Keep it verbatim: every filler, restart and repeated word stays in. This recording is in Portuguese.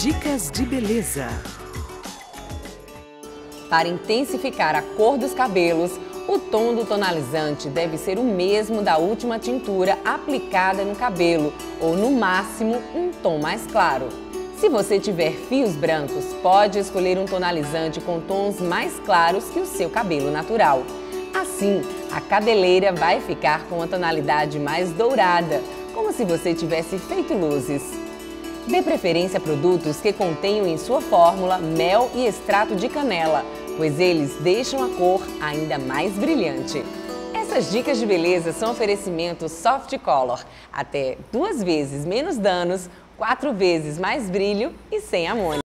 Dicas de beleza. Para intensificar a cor dos cabelos, o tom do tonalizante deve ser o mesmo da última tintura aplicada no cabelo, ou no máximo um tom mais claro. Se você tiver fios brancos, pode escolher um tonalizante com tons mais claros que o seu cabelo natural. Assim, a cabeleira vai ficar com uma tonalidade mais dourada, como se você tivesse feito luzes. Dê preferência a produtos que contenham em sua fórmula mel e extrato de canela, pois eles deixam a cor ainda mais brilhante. Essas dicas de beleza são oferecimento Soft Color. Até duas vezes menos danos, quatro vezes mais brilho e sem amônia.